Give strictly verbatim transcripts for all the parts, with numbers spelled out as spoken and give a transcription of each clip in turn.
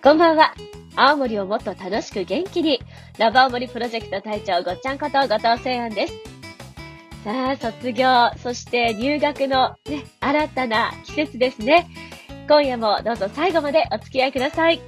こんばんは。青森をもっと楽しく元気に、ラブ青森プロジェクト隊長ごっちゃんこと後藤聖安です。さあ、卒業、そして入学の、ね、新たな季節ですね。今夜もどうぞ最後までお付き合いください。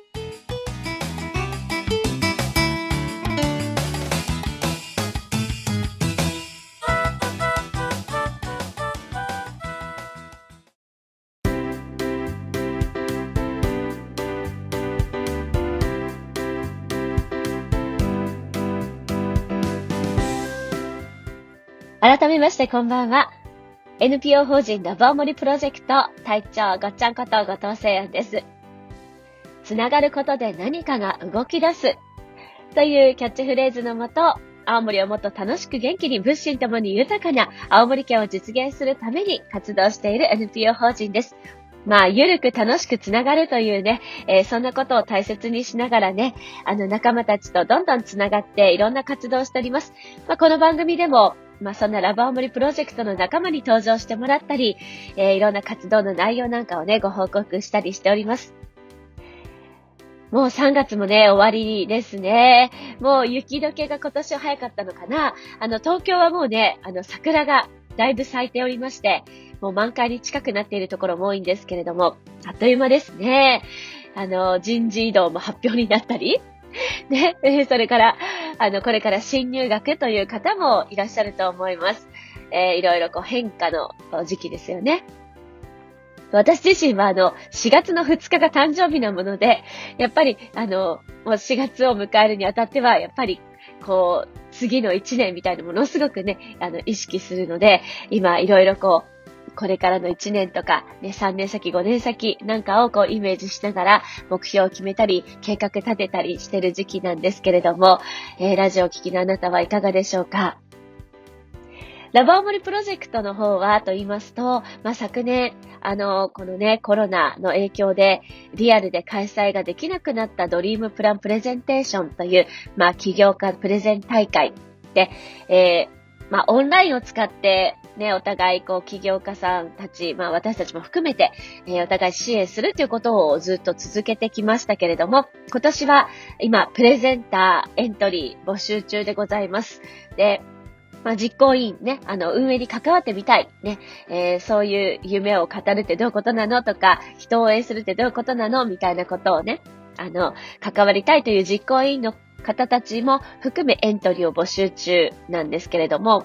改めましてこんばんは。エヌピーオー 法人ラブ青森プロジェクト隊長ごっちゃんこと後藤聖安です。つながることで何かが動き出すというキャッチフレーズのもと、青森をもっと楽しく元気に物心ともに豊かな青森県を実現するために活動している エヌピーオー 法人です。まあ、ゆるく楽しくつながるというね、えー、そんなことを大切にしながらね、あの仲間たちとどんどんつながっていろんな活動をしております。まあ、この番組でもまあ、そんなラブ青森プロジェクトの仲間に登場してもらったり、えー、いろんな活動の内容なんかをね、ご報告したりしております。もうさんがつもね、終わりですね。もう雪解けが今年は早かったのかな。あの、東京はもうね、あの、桜がだいぶ咲いておりまして、もう満開に近くなっているところも多いんですけれども、あっという間ですね。あの、人事異動も発表になったり、ね、それから、あの、これから新入学という方もいらっしゃると思います。えー、いろいろこう変化の時期ですよね。私自身はあの、しがつのふつかが誕生日なもので、やっぱりあの、もうしがつを迎えるにあたっては、やっぱりこう、次のいちねんみたいなものすごくね、あの、意識するので、今いろいろこう、これからのいちねんとか、ね、さんねん先、ごねん先なんかをこうイメージしながら目標を決めたり、計画立てたりしてる時期なんですけれども、えー、ラジオを聞きのあなたはいかがでしょうか。ラブ青森プロジェクトの方はと言いますと、まあ、昨年、あの、このね、コロナの影響でリアルで開催ができなくなったドリームプランプレゼンテーションという、まあ、起業家プレゼン大会で、えー、まあ、オンラインを使ってね、お互い、こう、起業家さんたち、まあ、私たちも含めて、えー、お互い支援するということをずっと続けてきましたけれども、今年は、今、プレゼンターエントリー募集中でございます。で、まあ、実行委員ね、あの、運営に関わってみたい、ね、えー、そういう夢を語るってどういうことなのとか、人を応援するってどういうことなのみたいなことをね、あの、関わりたいという実行委員の方たちも含めエントリーを募集中なんですけれども、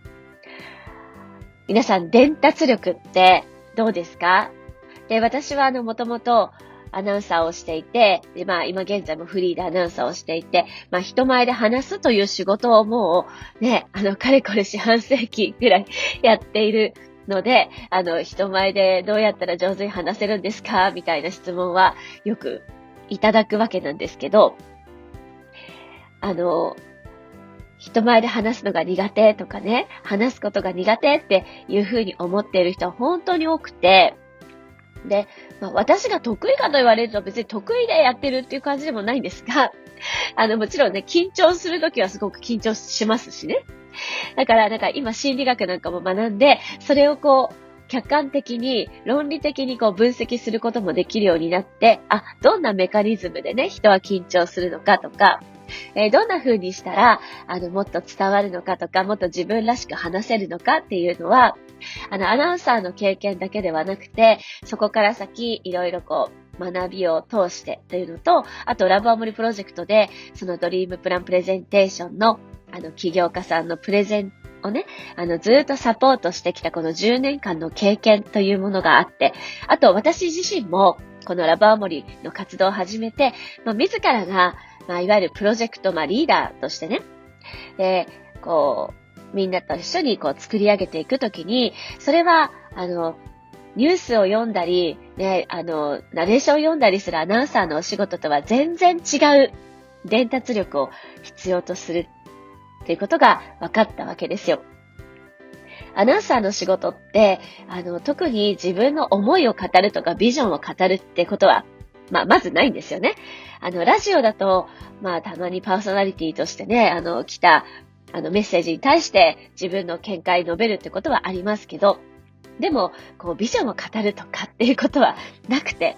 皆さん、伝達力ってどうですか？で、私はあの、もともとアナウンサーをしていて、で、まあ、今現在もフリーでアナウンサーをしていて、まあ、人前で話すという仕事をもう、ね、あの、かれこれ四半世紀ぐらいやっているので、あの、人前でどうやったら上手に話せるんですか？みたいな質問はよくいただくわけなんですけど、あの、人前で話すのが苦手とかね、話すことが苦手っていうふうに思っている人は本当に多くて、で、まあ、私が得意かと言われると別に得意でやってるっていう感じでもないんですが、あの、もちろんね、緊張するときはすごく緊張しますしね。だから、なんか今心理学なんかも学んで、それをこう、客観的に、論理的にこう分析することもできるようになって、あ、どんなメカニズムでね、人は緊張するのかとか、えー、どんな風にしたら、あの、もっと伝わるのかとか、もっと自分らしく話せるのかっていうのは、あの、アナウンサーの経験だけではなくて、そこから先、いろいろこう、学びを通してというのと、あと、ラブ青森プロジェクトで、そのドリームプランプレゼンテーションの、あの、起業家さんのプレゼンをね、あの、ずっとサポートしてきたこのじゅうねんかんの経験というものがあって、あと、私自身も、このラブ青森の活動を始めて、まあ、自らが、まあ、いわゆるプロジェクト、まあ、リーダーとしてね、で、こう、みんなと一緒にこう作り上げていくときに、それは、あの、ニュースを読んだり、ね、あの、ナレーションを読んだりするアナウンサーのお仕事とは全然違う伝達力を必要とするということが分かったわけですよ。アナウンサーの仕事って、あの、特に自分の思いを語るとかビジョンを語るってことは、まあ、まずないんですよね。あの、ラジオだと、まあ、たまにパーソナリティとしてね、あの、来た、あの、メッセージに対して自分の見解を述べるってことはありますけど、でも、こう、ビジョンを語るとかっていうことはなくて、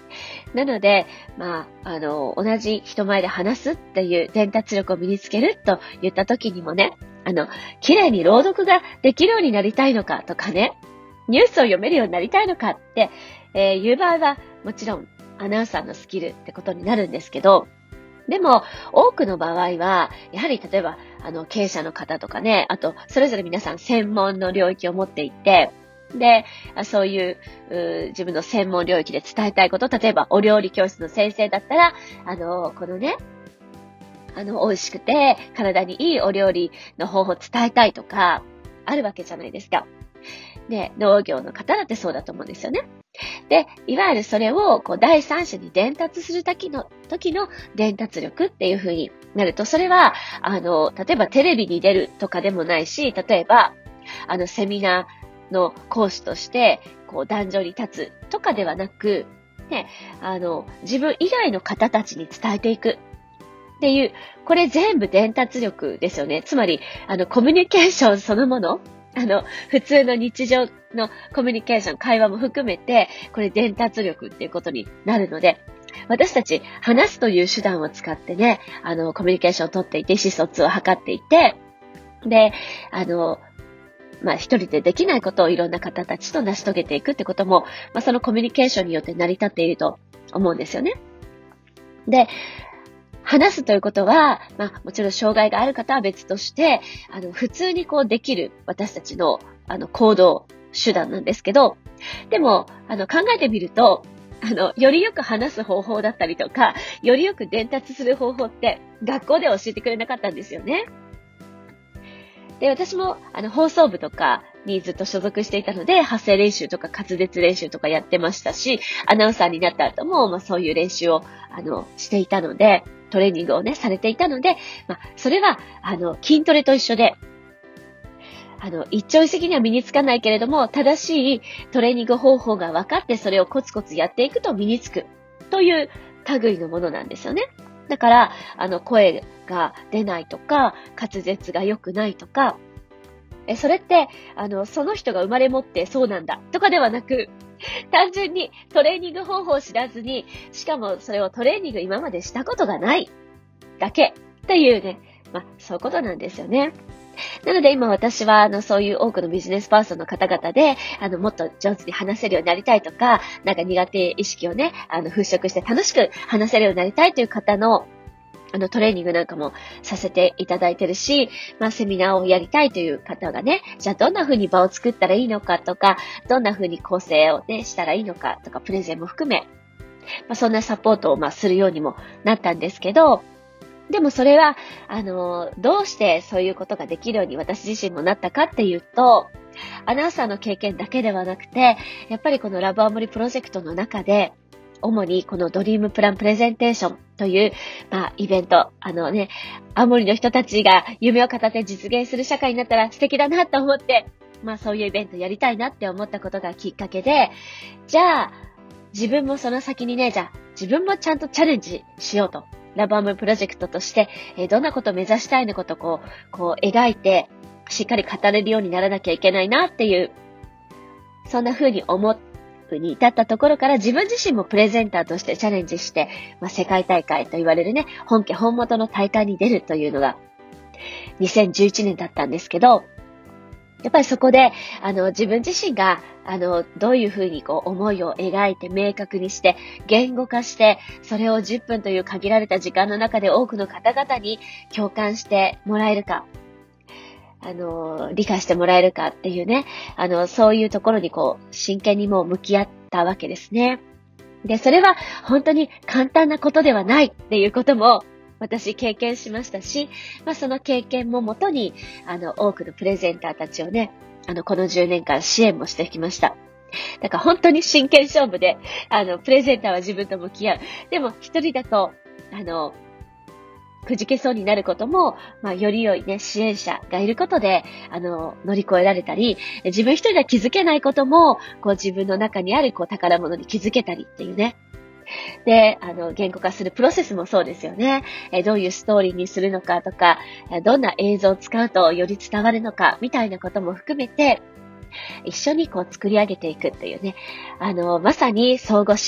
なので、まあ、あの、同じ人前で話すっていう伝達力を身につけると言った時にもね、あの、綺麗に朗読ができるようになりたいのかとかね、ニュースを読めるようになりたいのかって、えー、いう場合は、もちろんアナウンサーのスキルってことになるんですけど、でも、多くの場合は、やはり例えば、あの、経営者の方とかね、あと、それぞれ皆さん専門の領域を持っていて、で、そういう、う自分の専門領域で伝えたいこと、例えばお料理教室の先生だったら、あの、このね、あの、美味しくて体にいいお料理の方法を伝えたいとか、あるわけじゃないですか。で、農業の方だってそうだと思うんですよね。で、いわゆるそれをこう第三者に伝達する時の、時の伝達力っていう風になると、それは、あの、例えばテレビに出るとかでもないし、例えば、あの、セミナーの講師として、こう、壇上に立つとかではなく、ね、あの、自分以外の方たちに伝えていくっていう、これ全部伝達力ですよね。つまり、あの、コミュニケーションそのもの、あの、普通の日常のコミュニケーション、会話も含めて、これ伝達力っていうことになるので、私たち話すという手段を使ってね、あの、コミュニケーションを取っていて、意思疎通を図っていて、で、あの、まあ、一人でできないことをいろんな方たちと成し遂げていくってことも、まあ、そのコミュニケーションによって成り立っていると思うんですよね。で、話すということは、まあ、もちろん障害がある方は別として、あの、普通にこうできる私たちの、あの、行動手段なんですけど、でも、あの、考えてみると、あの、よりよく話す方法だったりとか、よりよく伝達する方法って学校では教えてくれなかったんですよね。で、私も、あの、放送部とかにずっと所属していたので、発声練習とか滑舌練習とかやってましたし、アナウンサーになった後も、まあそういう練習を、あの、していたので、トレーニングをね、されていたので、まあ、それは、あの、筋トレと一緒で、あの、一朝一夕には身につかないけれども、正しいトレーニング方法が分かって、それをコツコツやっていくと身につく、という類のものなんですよね。だから、あの、声が出ないとか、滑舌が良くないとか、え、それって、あの、その人が生まれ持ってそうなんだ、とかではなく、単純にトレーニング方法を知らずに、しかもそれをトレーニング今までしたことがないだけっていうね、まあそういうことなんですよね。なので今私はあのそういう多くのビジネスパーソンの方々で、あのもっと上手に話せるようになりたいとか、なんか苦手意識をね、あの払拭して楽しく話せるようになりたいという方のあのトレーニングなんかもさせていただいてるし、まあセミナーをやりたいという方がね、じゃあどんな風に場を作ったらいいのかとか、どんな風に構成をね、したらいいのかとか、プレゼンも含め、まあそんなサポートをまあするようにもなったんですけど、でもそれは、あの、どうしてそういうことができるように私自身もなったかっていうと、アナウンサーの経験だけではなくて、やっぱりこのラブアモリプロジェクトの中で、主にこのドリームプランプレゼンテーションという、まあ、イベント、あのね、青森の人たちが夢を語って実現する社会になったら素敵だなと思って、まあそういうイベントやりたいなって思ったことがきっかけで、じゃあ、自分もその先にね、じゃあ、自分もちゃんとチャレンジしようと。ラブアモリプロジェクトとして、えー、どんなことを目指したいのかとこう、こう描いて、しっかり語れるようにならなきゃいけないなっていう、そんな風に思って、に至ったところから自分自身もプレゼンターとしてチャレンジして、まあ、世界大会と言われるね、本家本元の大会に出るというのがにせんじゅういちねんだったんですけど、やっぱりそこで、あの、自分自身が、あの、どういうふうにこう、思いを描いて明確にして、言語化して、それをじゅっぷんという限られた時間の中で多くの方々に共感してもらえるか、あの、理解してもらえるかっていうね、あの、そういうところにこう、真剣にもう向き合ったわけですね。で、それは本当に簡単なことではないっていうことも、私経験しましたし、まあその経験ももとに、あの、多くのプレゼンターたちをね、あの、このじゅうねんかん支援もしてきました。だから本当に真剣勝負で、あの、プレゼンターは自分と向き合う。でも一人だと、あの、くじけそうになることも、まあ、より良いね、支援者がいることで、あの、乗り越えられたり、自分一人では気づけないことも、こう自分の中にあるこう宝物に気づけたりっていうね。で、あの、言語化するプロセスもそうですよね。えどういうストーリーにするのかとか、どんな映像を使うとより伝わるのか、みたいなことも含めて、一緒にこう作り上げていくっていうね。あの、まさに相互支援。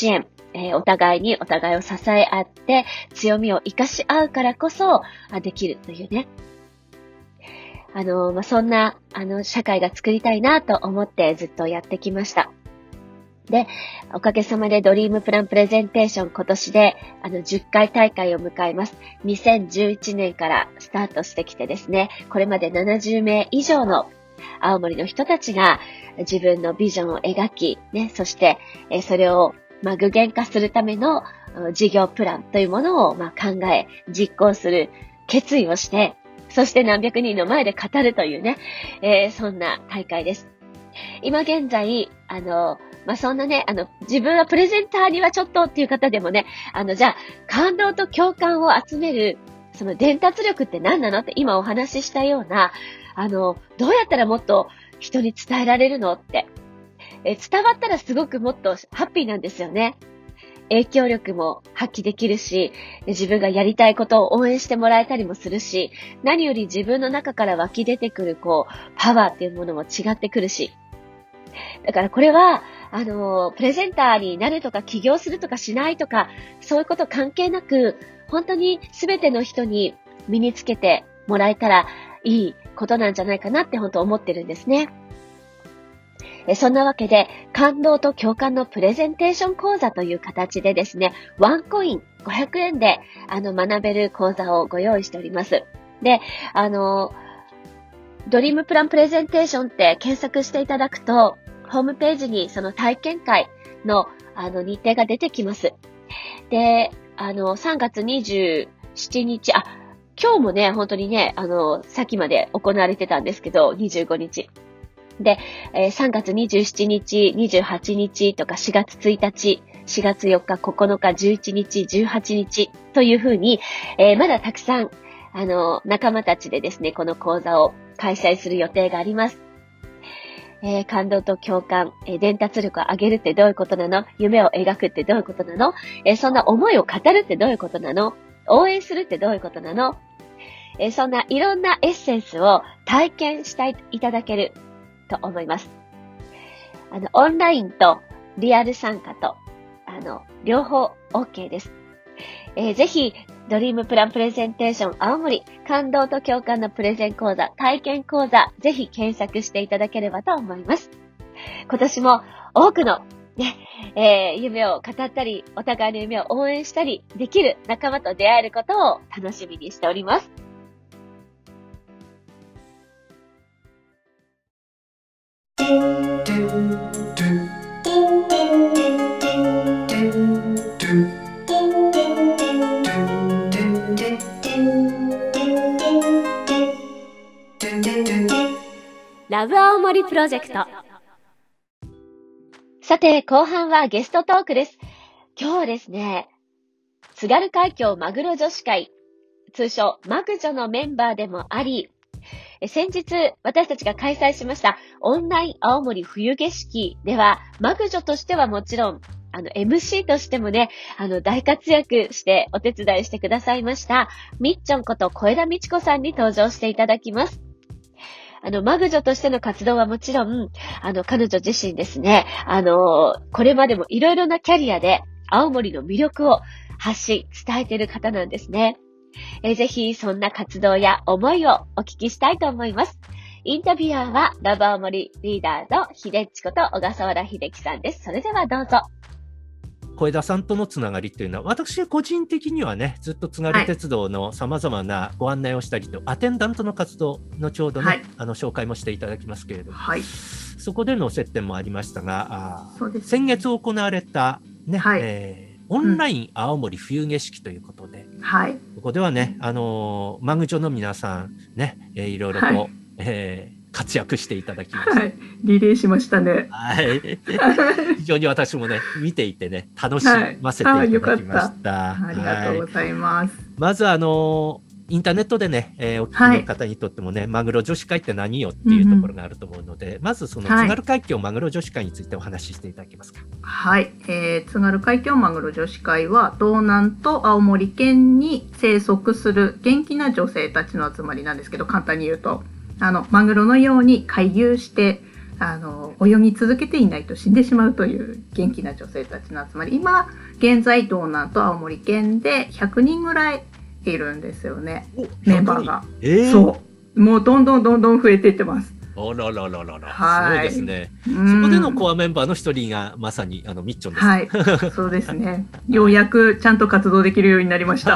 えー、お互いにお互いを支え合って、強みを生かし合うからこそ、あできるというね。あの、まあ、そんな、あの、社会が作りたいなと思ってずっとやってきました。で、おかげさまでドリームプランプレゼンテーション今年で、あの、じゅっかい大会を迎えます。にせんじゅういちねんからスタートしてきてですね、これまでななじゅうめい以上の青森の人たちが自分のビジョンを描き、ね、そして、えそれを、まあ、具現化するための事業プランというものを、まあ、考え、実行する決意をして、そして何百人の前で語るというね、えー、そんな大会です。今現在、あの、まあ、そんなね、あの、自分はプレゼンターにはちょっとっていう方でもね、あの、じゃあ、感動と共感を集める、その伝達力って何なのって今お話ししたような、あの、どうやったらもっと人に伝えられるのって、え伝わったらすごくもっとハッピーなんですよね。影響力も発揮できるし、自分がやりたいことを応援してもらえたりもするし、何より自分の中から湧き出てくる、こう、パワーっていうものも違ってくるし。だからこれは、あの、プレゼンターになるとか起業するとかしないとか、そういうこと関係なく、本当に全ての人に身につけてもらえたらいいことなんじゃないかなって本当思ってるんですね。そんなわけで、感動と共感のプレゼンテーション講座という形でですね、ワンコインごひゃくえんであの学べる講座をご用意しております。で、あの、ドリームプランプレゼンテーションって検索していただくと、ホームページにその体験会のあの日程が出てきます。で、あの、さんがつにじゅうしちにち、あ、今日もね、本当にね、あの、さっきまで行われてたんですけど、にじゅうごにち。で、えー、さんがつにじゅうしちにち、にじゅうはちにちとかしがつついたち、しがつよっか、ここのか、じゅういちにち、じゅうはちにちというふうに、えー、まだたくさん、あの、仲間たちでですね、この講座を開催する予定があります。えー、感動と共感、えー、伝達力を上げるってどういうことなの？夢を描くってどういうことなの？えー、そんな思いを語るってどういうことなの？応援するってどういうことなの？えー、そんないろんなエッセンスを体験していただけると思います。あの、オンラインとリアル参加と、あの、両方 OK です。えー、ぜひ、ドリームプランプレゼンテーション青森、感動と共感のプレゼン講座、体験講座、ぜひ検索していただければと思います。今年も多くの、ね、えー、夢を語ったり、お互いの夢を応援したりできる仲間と出会えることを楽しみにしております。ラブ青森プロジェクト。さて、後半はゲストトークです。今日はですね、津軽海峡マグロ女子会、通称マグ女のメンバーでもあり、先日私たちが開催しましたオンライン青森冬景色では、マグ女としてはもちろん、あの エムシー としてもね、あの大活躍してお手伝いしてくださいました、みっちょんこと小枝美智子さんに登場していただきます。あの、マグ女としての活動はもちろん、あの、彼女自身ですね、あの、これまでもいろいろなキャリアで青森の魅力を発信、伝えている方なんですね。えー、ぜひ、そんな活動や思いをお聞きしたいと思います。インタビュアーは、ラブ青森リーダーの秀っちこと小笠原秀樹さんです。それではどうぞ。 小枝さんとのつながりというのは、私個人的にはね、ずっと津軽鉄道のさまざまなご案内をしたりと、はい、アテンダントの活動のちょうどね、はい、あの紹介もしていただきますけれども、はい、そこでの接点もありましたが、あそうです、ね、先月行われた、ねはいえー、オンライン青森冬景色ということで、うんはい、ここではね、あのー、マグ女の皆さんね、えー、いろいろと、はいえー活躍していただきました。はい、 リレーしましたね。 はい。非常に私もね、見ていてね、楽しませていただきました。 はい、あ, ありがとうございます。はい、 まずあのインターネットでね、えー、お聞きの方にとってもね、はい、マグロ女子会って何よっていうところがあると思うので、うんうん、まずその津軽海峡マグロ女子会についてお話ししていただけますか。 はい、えー、津軽海峡マグロ女子会は道南と青森県に生息する元気な女性たちの集まりなんですけど、簡単に言うと。あのマグロのように回遊してあの泳ぎ続けていないと死んでしまうという元気な女性たちの集まり、今現在道南と青森県でひゃくにんぐらいいるんですよね、メンバーが。 えー、 そうもうどんどんどんどん増えていってます。 あららららら、 はい、 すごいですね。そこでのコアメンバーの一人がまさにあのみっちょんです。 はい、そうですね。ようやくちゃんと活動できるようになりました。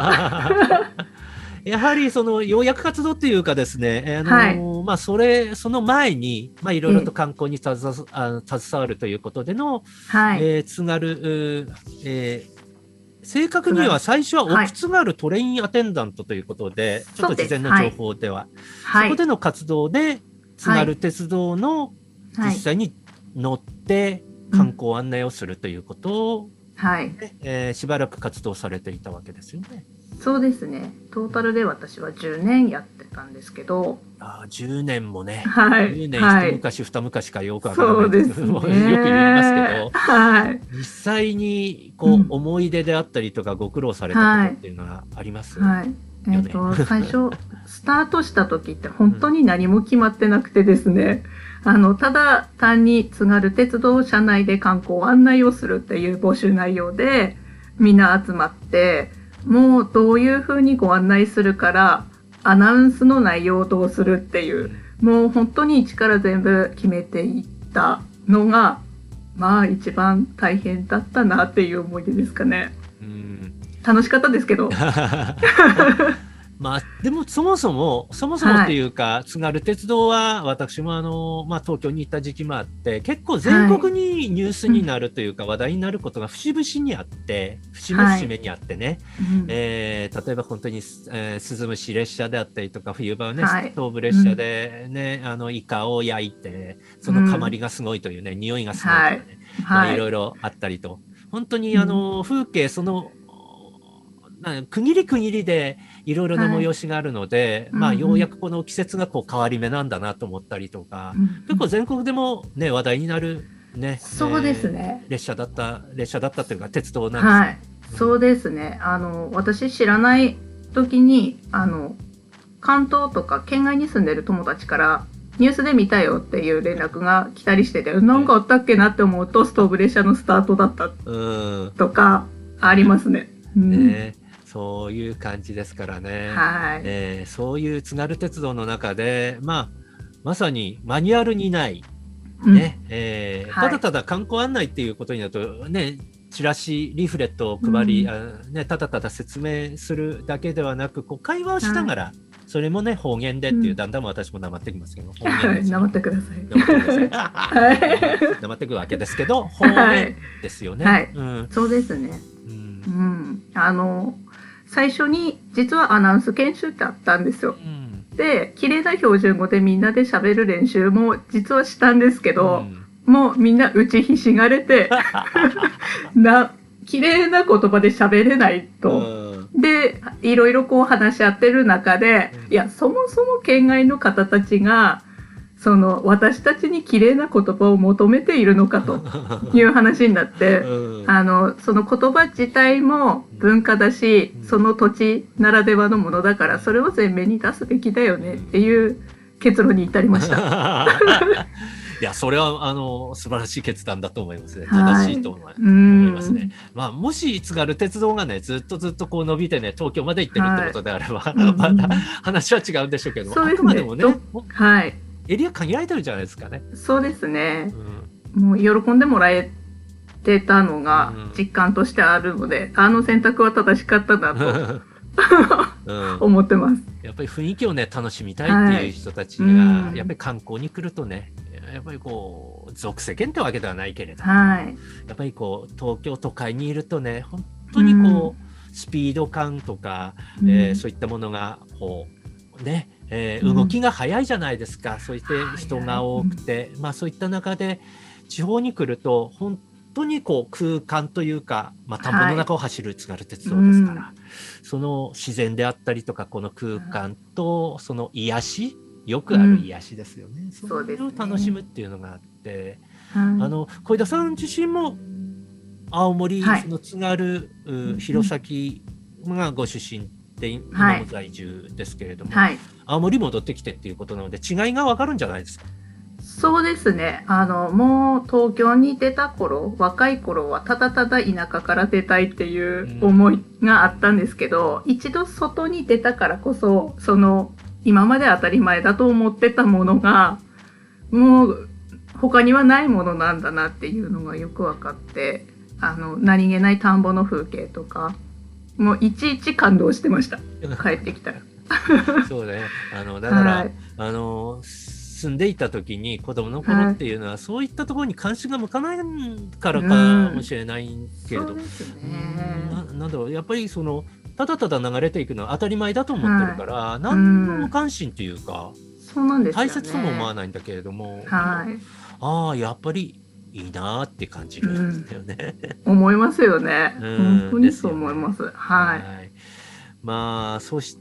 やはりそのようやく活動っていうかですね、あのーはい、まあそれその前にまあいろいろと観光に携わ、ええ、携わるということでの、はい、えー、津軽、えー正確には最初は奥津軽トレインアテンダントということで、はい、ちょっと事前の情報では、はい、そこでの活動で津軽鉄道の実際に乗って観光案内をするということを、はいえー、しばらく活動されていたわけですよね。 そうですね。トータルで私はじゅうねんやってたんですけど、 あじゅうねんもね、 はい、 じゅうねん一昔、はい、二昔かよくわからないですけど、よく言いますけど、はい、実際にこう、うん、思い出であったりとかご苦労されたことっていうのはあります、 はいはいえー、と最初スタートした時って本当に何も決まってなくてですね、うん、あのただ単に津軽鉄道車内で観光案内をするっていう募集内容でみんな集まって、もうどういうふうにご案内するからアナウンスの内容をどうするっていう、もう本当に一から全部決めていったのがまあ一番大変だったなっていう思い出ですかね。うん、楽しかったですけどまあでもそもそもそもそもっていうか、はい、津軽鉄道は私もあの、まあ、東京に行った時期もあって結構全国にニュースになるというか、はい、話題になることが節々にあって節々節目にあってね、はいえー、例えば本当に、えー、スズムシ列車であったりとか冬場はね、はい、東武列車で、ねうん、あのイカを焼いてそのかまりがすごいというね、うん、匂いがすごいとかね、はいまあ、いろいろあったりと本当にあの、うん、風景その区切り区切りでいろいろな催しがあるので、はいまあ、ようやくこの季節がこう変わり目なんだなと思ったりとか、うん、結構全国でも、ね、話題になる、ねそうですねえー、列車だった列車だったというか鉄道なんです、ねはいうん、そうですねあの私知らない時にあの関東とか県外に住んでる友達からニュースで見たよっていう連絡が来たりしてて、なんかあったっけなって思うとストーブ列車のスタートだったとかありますね。うんねそういう感じですからね、はいえー、そういう津軽鉄道の中で、まあ、まさにマニュアルにない、ねうんえーはい、ただただ観光案内っていうことになると、ね、チラシリーフレットを配り、うんあね、ただただ説明するだけではなくこう会話をしながら、はい、それもね方言でっていう、うん、だんだん私もなまってきますけど方言ですなまってくださいなまってくださいなまってくるわけですけど方言ですよね、 はいはいうん、そうですね、うんうん、あの最初に実はアナウンス研修ってあったんですよ、うん、で綺麗な標準語でみんなで喋る練習も実はしたんですけど、うん、もうみんな打ちひしがれてな綺麗な言葉で喋れないと、うん、でいろいろこう話し合ってる中で、うん、いやそもそも県外の方たちがその私たちに綺麗な言葉を求めているのかという話になって、うん、あのその言葉自体も文化だし、うん、その土地ならではのものだからそれを前面に出すべきだよねっていう結論に至りましたいやそれはあの素晴らしい決断だと思いますね。正しいと思いますね。まあ、もし津軽鉄道がねずっとずっとこう伸びてね東京まで行ってるってことであれば、はい、また話は違うんでしょうけども、 そうですね、 あくまでもね、 はい、 エリア限られてるじゃないですかね。 そうですね、うん、もう喜んでもらえてたのが実感としてあるので、うん、あの選択は正しかったなとうん、思ってます。 やっぱり雰囲気をね楽しみたいっていう人たちが、はい、やっぱり観光に来るとねやっぱりこう俗世間ってわけではないけれども、はい、やっぱりこう東京都会にいるとね本当にこう、うん、スピード感とか、うんえー、そういったものがこうねえー、動きが早いじゃないですか、うん、そういって人が多くて、うんまあ、そういった中で地方に来ると本当にこう空間というか、まあ、田んぼの中を走る津軽鉄道ですから、はい、その自然であったりとかこの空間とその癒しよくある癒しですよね、うん、それを楽しむっていうのがあって、うん、あの小枝さん自身も青森、はい、その津軽、弘前がご出身で今も在住ですけれども、はい、青森戻ってきてっていうことなので違いが分かるんじゃないですか。 そうですね。あの、もう東京に出た頃、若い頃はただただ田舎から出たいっていう思いがあったんですけど、うん、一度外に出たからこそ、その、今まで当たり前だと思ってたものが、もう他にはないものなんだなっていうのがよく分かって、あの、何気ない田んぼの風景とか、もういちいち感動してました。帰ってきたら。 そうね。あの、だから、はい、あの、住んでいた時に子供の頃っていうのは、はい、そういったところに関心が向かないからかもしれないけれど、うん、そうですね。な、なんだろう、やっぱりその、ただただ流れていくのは当たり前だと思ってるから、はい、何の無関心というか、 そうなんですよね、 大切とも思わないんだけれども、 はい、 ああ、やっぱりいいなーって感じるんだよね、 うん、思いますよね、うん、本当にそう思います、ね、はい、はい、 まあそして、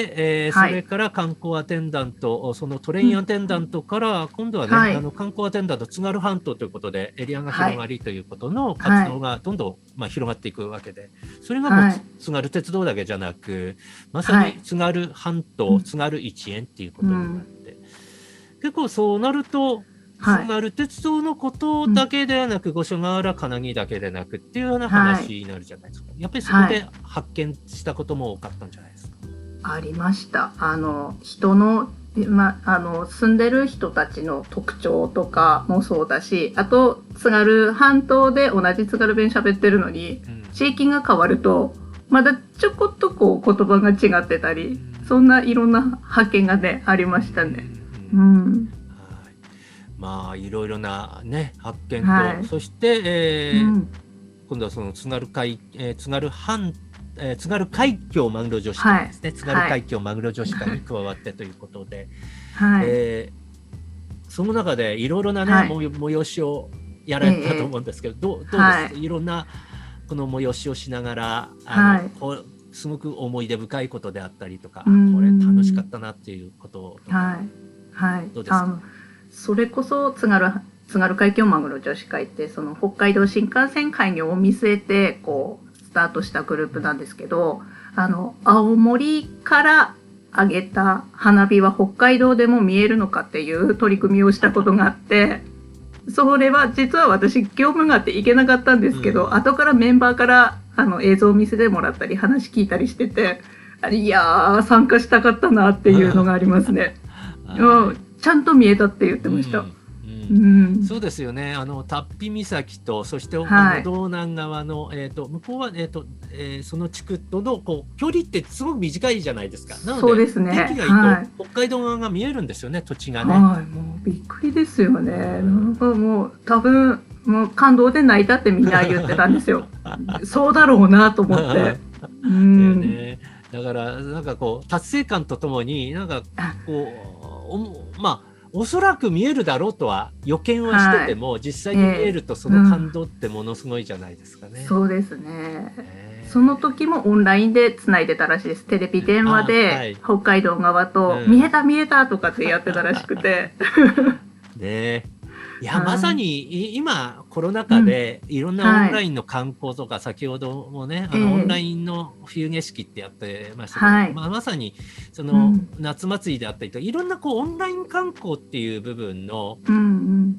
えーはい、それから観光アテンダント、そのトレインアテンダントから、うん、今度はね、はい、あの観光アテンダント津軽半島ということでエリアが広がりということの活動がどんどん、まあ、広がっていくわけで、それがもう、はい、津軽鉄道だけじゃなく、まさに津軽半島、はい、津軽一円っていうことになって、うん、結構そうなると津軽鉄道のことだけではなく、五所川原金木だけでなくっていうような話になるじゃないですか。やっぱりそこで発見したことも多かったんじゃないですか。 ありました。あの人の、ま、あの住んでる人たちの特徴とかもそうだし、あと津軽半島で同じ津軽弁喋ってるのに、うん、地域が変わるとまだちょこっとこう言葉が違ってたり、うん、そんないろんな発見がねありましたね。うん、うんまあいろいろなね発見と、はい、そして、えーうん、今度はその津軽海、えー、津軽半、えー、津軽海峡マグロ女子会ですね、はい、津軽海峡マグロ女子会に加わってということで、はい、えー、その中でいろいろなね、はい、催しをやられたと思うんですけど、えー、どうどうですか、はい、いろんなこの催しをしながらあの、はい、こうすごく思い出深いことであったりとか、これ楽しかったなっていうこととか、はいはい、どうですか？ それこそ津軽津軽海峡マグロ女子会ってその北海道新幹線開業を見据えてこうスタートしたグループなんですけど、あの青森から上げた花火は北海道でも見えるのかっていう取り組みをしたことがあって、それは実は私業務があって行けなかったんですけど、うん、後からメンバーからあの映像を見せてもらったり話聞いたりしてて、いやー参加したかったなっていうのがありますね。うんちゃんと見えたって言ってました。うんうんうん、そうですよね。あの龍飛岬とそして、はい、道南側の、えー、と向こうは、えーとえー、その地区とのこう距離ってすごく短いじゃないですか。なのでそうですね、 天気がいいと、はい、北海道側が見えるんですよね、土地がね。 はい、もうびっくりですよね。なんかもう多分もう感動で泣いたってみんな言ってたんですよ。そうだろうなと思って。うんね、だからなんかこう達成感とともになんかこうおまあおそらく見えるだろうとは予見はしてても、はい、実際に見えるとその感動ってものすごいじゃないですかね。 うん、そうですね、えー、その時もオンラインでつないでたらしいです。テレビ電話で、はい、北海道側と、うん、見えた見えたとかってやってたらしくてねえ、いや、まさに今コロナ禍でいろんなオンラインの観光とか、はい、先ほどもねあの、えー、オンラインの冬景色ってやってましたけど、はい、まあ、まさにその、うん、夏祭りであったりといろんなこうオンライン観光っていう部分の、うんうん、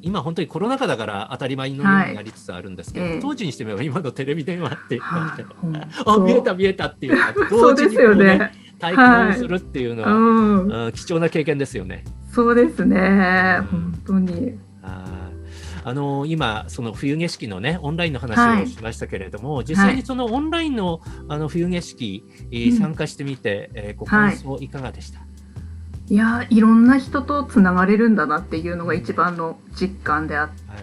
今本当にコロナ禍だから当たり前のようになりつつあるんですけど、はい、当時にしてみれば今のテレビ電話っていうか、はい、あ見えた見えたっていうか同時にこう、ね、体験をするっていうのは、はい、うん、貴重な経験ですよね。 そうですね、うん、本当に。 ああの今その冬景色のねオンラインの話をしましたけれども、はい、実際にそのオンラインのあの冬景色、はい、参加してみて、うん、えー、ご感想いかがでした？はい、 いやいろんな人とつながれるんだなっていうのが一番の実感であって、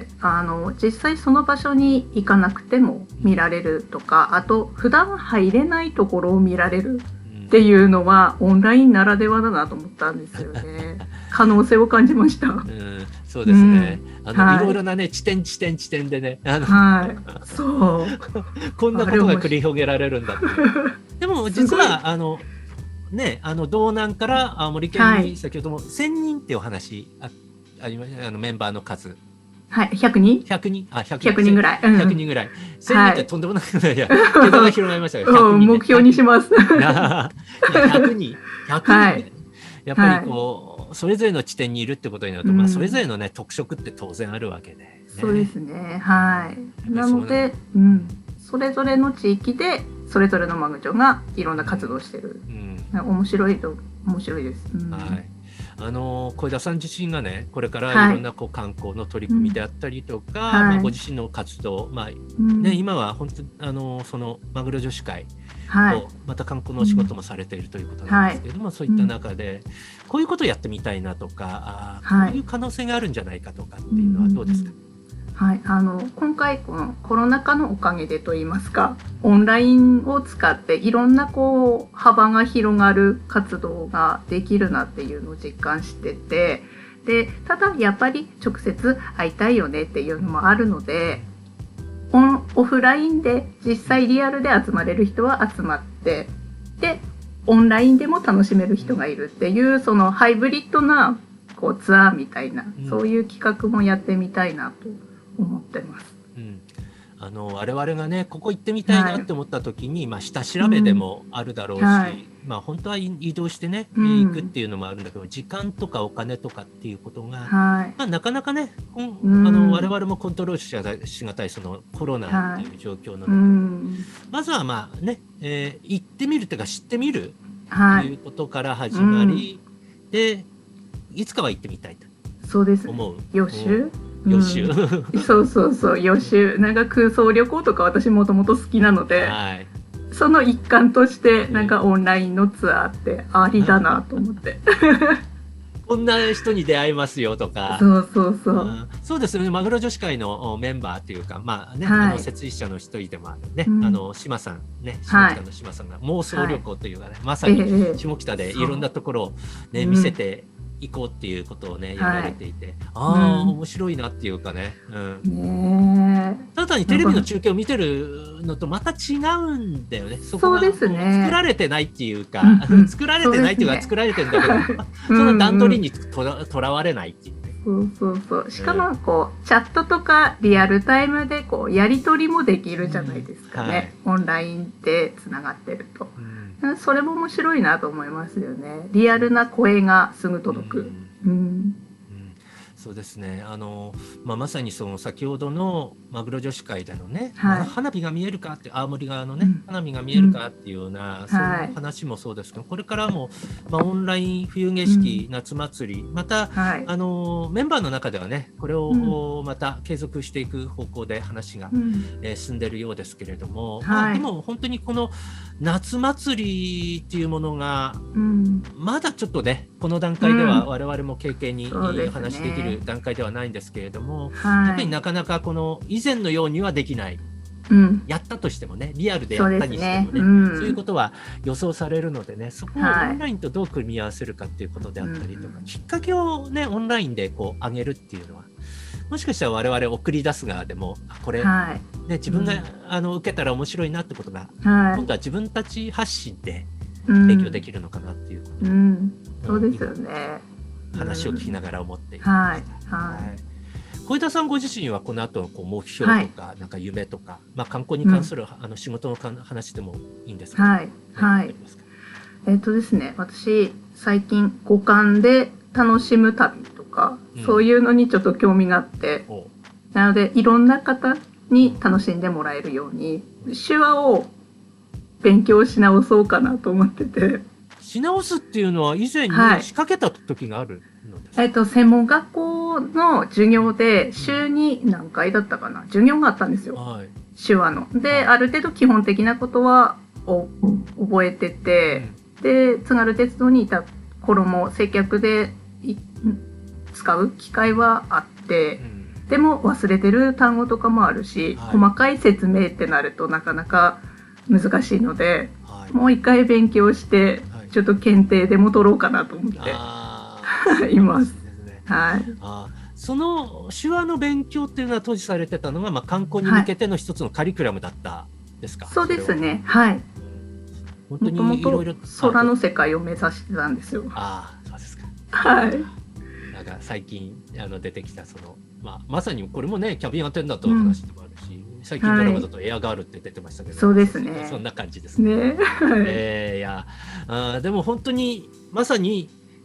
はい、あの実際その場所に行かなくても見られるとか、あと普段入れないところを見られるっていうのはオンラインならではだなと思ったんですよね。可能性を感じました。うん、 そうですね。うん、あの、はい、いろいろなね地点地点地点でね、あの、 はい、そうこんなことが繰り広げられるんだっていう。でも実はあのねあの道南から青森県に先ほどもせんにんっていうお話あありました、あのメンバーの数。 はい、ひゃくにん ?ひゃく人あひゃくにんぐらい、うん、 ひゃくにんぐらい、せんにんってとんでもなくないや、桁が広がりましたよ。 目標にします。 いやひゃくにんひゃくにん、はい、 やっぱりこう、はい、それぞれの地点にいるってことになると、うん、まあ、それぞれのね特色って当然あるわけで、ね、 そうですね、はい。なので、うん、それぞれの地域でそれぞれのマグチョがいろんな活動をしてる、うん、面白いと面白いです。うん、はい。 あの小枝さん自身がねこれからいろんなこう観光の取り組みであったりとか、はい、まあ、ご自身の活動、まあね、うん、今は本当あのそのマグロ女子会とまた観光のお仕事もされているということなんですけれども、はい、そういった中でこういうことをやってみたいなとか、あ、こういう可能性があるんじゃないかとかっていうのはどうですか？ はい、あの今回このコロナ禍のおかげでといいますか、オンラインを使っていろんなこう幅が広がる活動ができるなっていうのを実感してて、でただやっぱり直接会いたいよねっていうのもあるので、オンオフラインで実際リアルで集まれる人は集まって、でオンラインでも楽しめる人がいるっていう、そのハイブリッドなこうツアーみたいな、そういう企画もやってみたいなと思ってます。 うん、あの我々がねここ行ってみたいなって思った時に、はい、まあ、下調べでもあるだろうし、うん、はい、まあ、本当は移動してね、うん、行くっていうのもあるんだけど、時間とかお金とかっていうことが、はい、まあ、なかなかね、うん、あの我々もコントロールしがたい、しがたいそのコロナっていう状況なので、はい、うん、まずはまあね、えー、行ってみるというか知ってみるということから始まり、うん、でいつかは行ってみたいとそうです、ね、 思う。 予習予習、 うん、そうそうそう、予習、なんか空想旅行とか私もともと好きなので、はい、その一環としてなんかオンラインのツアーってありだなと思ってこんな人に出会いますよとか、 そうそうそう、うん、 そうですよね。マグロ女子会のメンバーというか、まあね、はい、あの設立者の一人でもあるね、うん、あの島さんね、下北の島さんが妄想旅行というかね、はい、まさに下北でいろんなところをね、見せて行こうっていうことをねやられていて、はい、ああ、うん、面白いなっていうかね、うん、ね、ただにテレビの中継を見てるのとまた違うんだよね。そこがそうですね、 作られてないっていうか、うん、作られてないっていうか、ね、作られてるんだけどその段取りにとら、とらわれないっていうね。 そうそうそう。しかもこう、うん、チャットとかリアルタイムでこうやり取りもできるじゃないですかね、うん、はい、オンラインでつながってると、うん、それも面白いなと思いますよね。リアルな声がすぐ届く、うんうん、 そうですね。あの、まあ、まさにその先ほどのマグロ女子会でのね、はい、花火が見えるかって青森側のね、うん、花火が見えるかっていうような、うん、そういう話もそうですけど、はい、これからも、まあ、オンライン冬景色、うん、夏祭りまた、はい、あのメンバーの中ではねこれをまた継続していく方向で話が、うん、えー、進んでいるようですけれども、はい、まあ、でも本当にこの夏祭りっていうものが、うん、まだちょっとねこの段階では我々も経験に話できる段階ではないんですけれども、はい、やっぱりなかなかこの以前のようにはできない、うん、やったとしてもねリアルでやったにしてもね、 そうですね、うん、そういうことは予想されるのでね、そこをオンラインとどう組み合わせるかっていうことであったりとか、はい、きっかけをねオンラインでこう上げるっていうのはもしかしたら我々送り出す側でもこれ、はい、ね、自分が、うん、あの受けたら面白いなってことが、はい、今度は自分たち発信で提供できるのかなっていうこと、うんうん、 そうですよね。 話を聞きながら思っていました、うん、はいはい、小枝さんご自身はこの後のこう目標とか、はい、なんか夢とか、まあ、観光に関する、うん、あの仕事の話でもいいんですか、 はいはい、えっとですね、私最近五感で楽しむ旅とか、うん、そういうのにちょっと興味があって、なのでいろんな方に楽しんでもらえるように手話を勉強し直そうかなと思ってて。 し直すっていうのは以前に仕掛けた時があるのですか？ はい、えっと専門学校の授業で週に何回だったかな、授業があったんですよ、はい、手話ので、はい、ある程度基本的なことはお覚えてて、うん、で津軽鉄道にいた頃も接客で使う機会はあって、うん、でも忘れてる単語とかもあるし、はい、細かい説明ってなるとなかなか難しいので、はい、もう一回勉強して、はい、ちょっと検定でも取ろうかなと思っています。はい。 あ、その手話の勉強っていうのは当時されてたのが、まあ、観光に向けての一つのカリキュラムだったですか？ はい、そうですね。はい。本当にいろいろ空の世界を目指してたんですよ。 ああ、そうですか。 はい。 なんか最近あの出てきたその、まあ、まさにこれもねキャビンアテンダントの話でもあるし、うん、最近ドラマだとエアガールって出てましたけど、はい、 そうですね。 そんな感じですね。ね、えー、いやあでも本当にまさに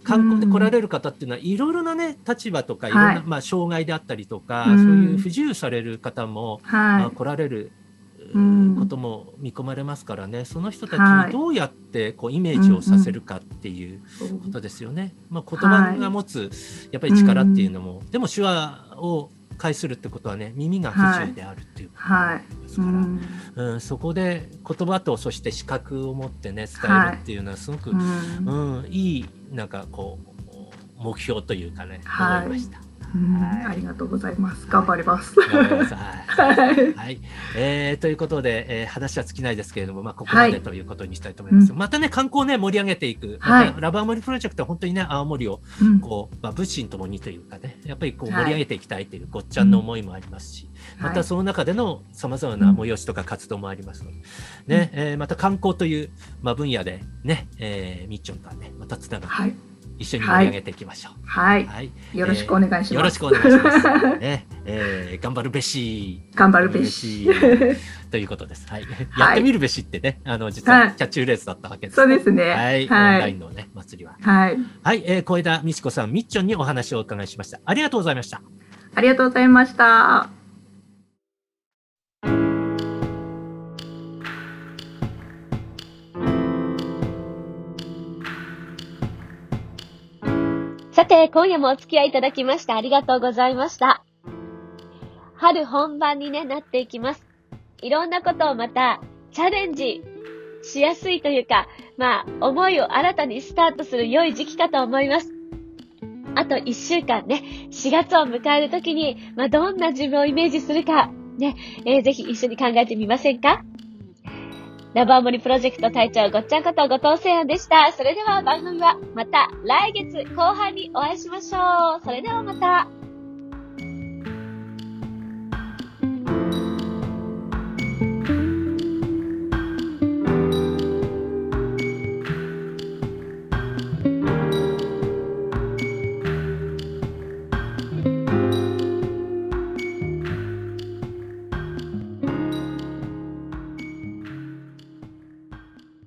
観光で来られる方っていうのは、いろいろなね、立場とか、いろんな、はい、まあ、障害であったりとか、そういう不自由される方も、はいまあ、来られることも見込まれますからね、その人たちにどうやってこうイメージをさせるかっていうことですよね。まあ、言葉が持つ、やっぱり力っていうのも、でも手話を介するってことはね、耳が不自由であるっていうことですから、はいうんうん、そこで言葉とそして視覚を持ってね伝えるっていうのはすごく、はいうんうん、いいなんかこう目標というかね、はい、思いました。 はい、ありがとうございます。頑張ります。 はいはい、えー、ということで、えー、話は尽きないですけれども、まあ、ここまでということにしたいと思います。はい、またね、観光をね、盛り上げていく。またラブ青森プロジェクトは本当にね、青森を、こう、まあ、物心ともにというかね、やっぱりこう盛り上げていきたいというごっちゃんの思いもありますし、はい、またその中での様々な催しとか活動もありますので、ね、はいえー、また観光という、まあ、分野でね、えー、みっちょんとはね、またつながって、はい一緒に盛り上げていきましょう。 はい。はい、よろしくお願いします。 よろしくお願いします。ね、えー、頑張るべし。 頑張るべし。 ということです。はい。やってみるべしってね、あの実はキャッチフレーズだったわけです。 そうですね。 はい。オンラインのね祭りは。 はい。 はい。えー、小枝美智子さん、みっちょんにお話をお伺いしました。ありがとうございました。 ありがとうございました。 さて、今夜もお付き合いいただきましてありがとうございました。春本番に、ね、なっていきます。いろんなことをまたチャレンジしやすいというか、まあ、思いを新たにスタートする良い時期かと思います。あといっしゅうかんね、しがつを迎えるときに、まあ、どんな自分をイメージするか、ね、えー、ぜひ一緒に考えてみませんか？ラブ青森プロジェクト隊長ごっちゃんこと後藤聖也でした。それでは番組はまた来月後半にお会いしましょう。それではまた。